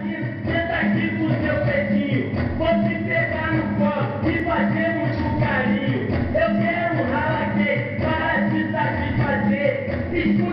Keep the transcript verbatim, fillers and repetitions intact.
aqui, senta aqui com o seu peitinho. Vou te pegar no colo e fazer muito carinho. Eu quero um rala quente para te satisfazer.